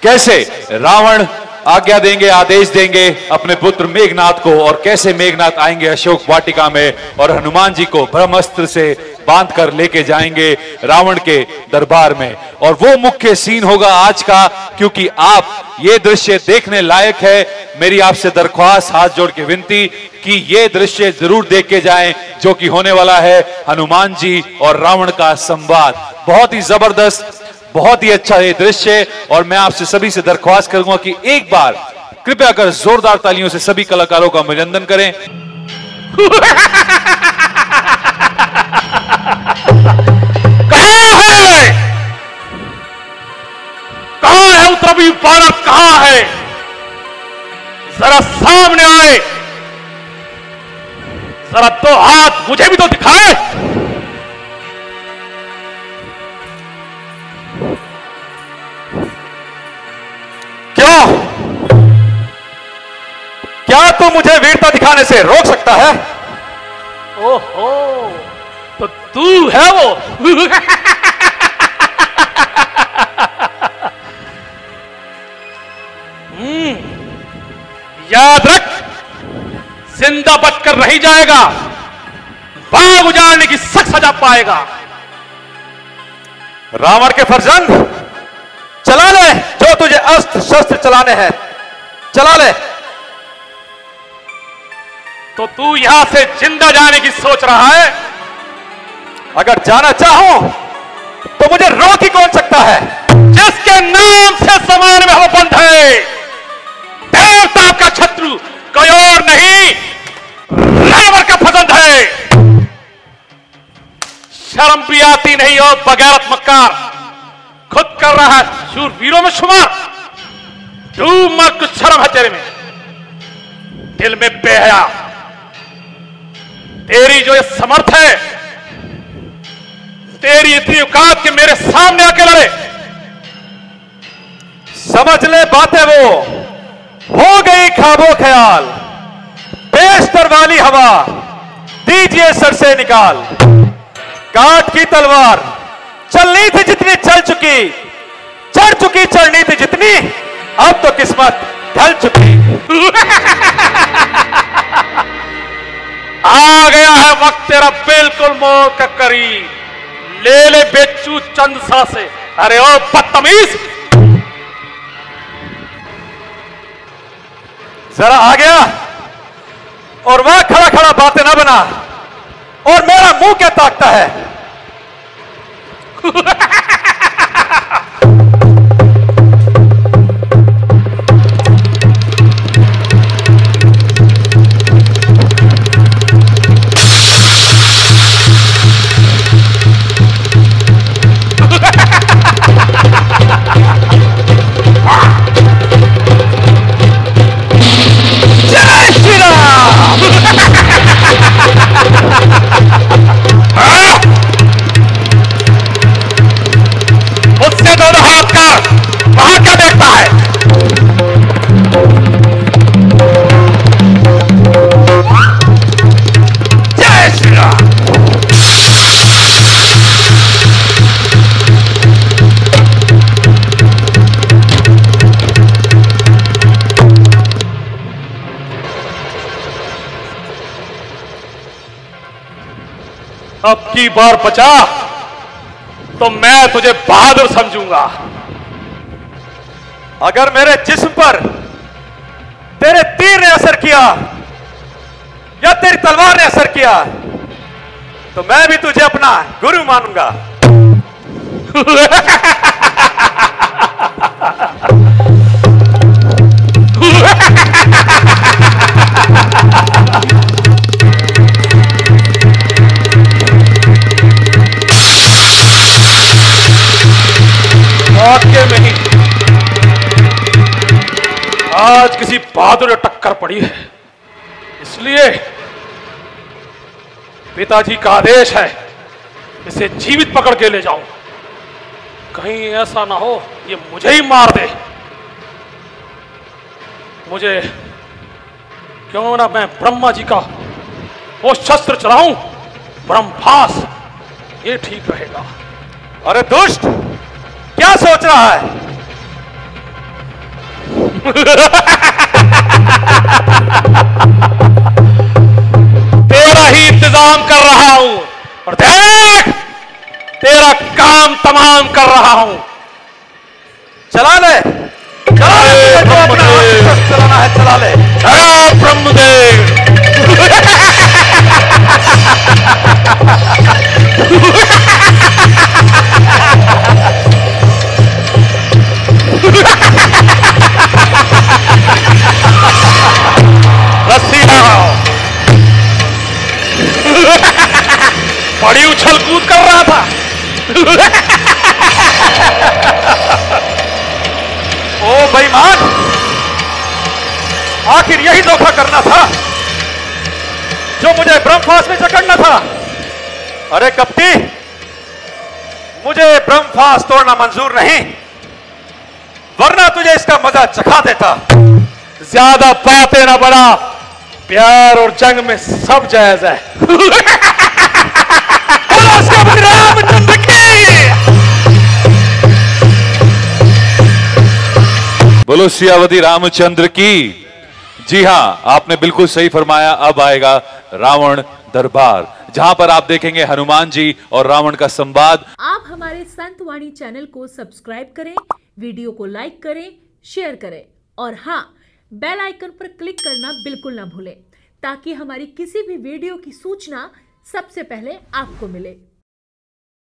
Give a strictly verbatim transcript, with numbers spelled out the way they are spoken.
कैसे रावण आज्ञा देंगे, आदेश देंगे अपने पुत्र मेघनाथ को, और कैसे मेघनाथ आएंगे अशोक वाटिका में और हनुमान जी को ब्रह्मास्त्र से बांध कर लेके जाएंगे रावण के दरबार में। और वो मुख्य सीन होगा आज का, क्योंकि आप ये दृश्य देखने लायक है। मेरी आपसे दरख्वास्त, हाथ जोड़ के विनती कि ये दृश्य जरूर देख के जाएं, जो कि होने वाला है हनुमान जी और रावण का संवाद। बहुत ही जबरदस्त, बहुत ही अच्छा ये दृश्य। और मैं आपसे सभी से दरख्वास्त करूंगा कि एक बार कृपया कर जोरदार तालियों से सभी कलाकारों का अभिनंदन करें। कहां है कहां है उत्तरी भारत, कहां है? जरा सामने आए, जरा दो हाथ मुझे भी तो दिखाए। क्या क्या तू मुझे वीरता दिखाने से रोक सकता है? ओहो, तो तू है वो। हम्म, याद रख, जिंदा बचकर नहीं जाएगा, बाग उजाड़ने की सख्त सजा पाएगा। रावण के फर्जंद, चला ले जो तुझे अस्त्र शस्त्र चलाने हैं, चला ले। तो तू यहां से जिंदा जाने की सोच रहा है? अगर जाना चाहो तो मुझे रोक ही कौन सकता है? जिसके नाम से समान में वो बंध है, देवता का शत्रु कोई और नहीं, रावण का फजंद है। शर्म भी आती नहीं हो बगैरत मक्कार, खुद कर रहा है शूरवीरों में शुमार। तू मत, कुछ शर्म है तेरे में, दिल में बेहया। तेरी जो ये समर्थ है, तेरी इतनी औकात कि मेरे सामने आके लड़े। समझ ले बातें वो हो गई ख्वाबों ख्याल, बेशतर वाली हवा दीजिए सर से निकाल। काट की तलवार चलनी थी जितनी चल चुकी, चढ़ चुकी चढ़नी थी जितनी, अब तो किस्मत ढल चुकी। आ गया है वक्त तेरा बिल्कुल मोड़ का करीब, ले ले बेचू चंद सांसे। अरे ओ बदतमीज, जरा आ गया और वहां खड़ा खड़ा बातें ना बना, और मेरा मुंह क्या ताकता है? उससे दोनों हाथ कर, वहां क्या देखता है? जय श्री राम। अब की बार बचा तो मैं तुझे बहादुर समझूंगा। अगर मेरे जिस्म पर तेरे तीर ने असर किया या तेरी तलवार ने असर किया, तो मैं भी तुझे अपना गुरु मानूंगा। वाक्य में ही आज किसी बहादुर टक्कर पड़ी है, इसलिए पिताजी का आदेश है इसे जीवित पकड़ के ले जाऊं। कहीं ऐसा ना हो ये मुझे ही मार दे। मुझे क्यों ना मैं ब्रह्मा जी का वो शस्त्र चलाऊं, ब्रह्मास्त्र, ये ठीक रहेगा। अरे दुष्ट, क्या सोच रहा है? तेरा ही इंतजाम कर रहा हूं और देख तेरा काम तमाम कर रहा हूं। चला ले, चला ले, तो अपना हाथ चलाना है, चला ले। जय ब्रह्मदेव। रस्सी लगाओ। बड़ी उछल कूद कर रहा था। ओ बेईमान, आखिर यही धोखा करना था जो मुझे ब्रह्मफास में जकड़ना था। अरे कपटी, मुझे ब्रह्मफास तोड़ना मंजूर नहीं, वरना तुझे इसका मजा चखा देता। ज्यादा बातें ना बड़ा, प्यार और जंग में सब जायज है। रामचंद्र की। बोलो सियावती रामचंद्र की। जी हां, आपने बिल्कुल सही फरमाया। अब आएगा रावण दरबार, जहां पर आप देखेंगे हनुमान जी और रावण का संवाद। आप हमारे संत वाणी चैनल को सब्सक्राइब करें, वीडियो को लाइक करें, शेयर करें और हाँ, बेल आइकन पर क्लिक करना बिल्कुल ना भूलें, ताकि हमारी किसी भी वीडियो की सूचना सबसे पहले आपको मिले।